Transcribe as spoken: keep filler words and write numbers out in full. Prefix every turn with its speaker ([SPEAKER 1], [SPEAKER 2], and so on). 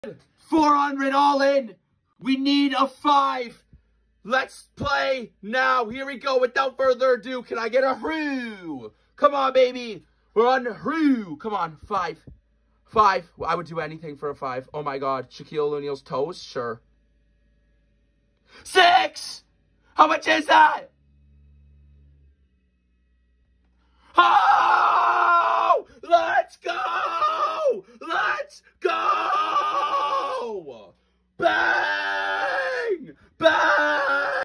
[SPEAKER 1] four hundred all in. We need a five. Let's play now. Here we go. Without further ado, can I get a whoo? Come on, baby. We're on whoo. Come on, five. Five. I would do anything for a five. Oh, my God. Shaquille O'Neal's toes? Sure. Six. How much is that? Oh! Let's go! Let's go!